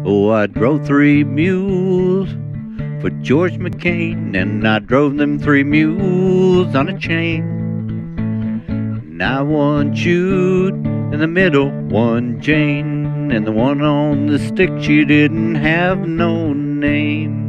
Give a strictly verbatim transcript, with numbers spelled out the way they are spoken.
Oh, I drove three mules for George McVane, and I drove them three mules on a chain. Now one chewed in the middle, one Jane, and the one on the stick, she didn't have no name.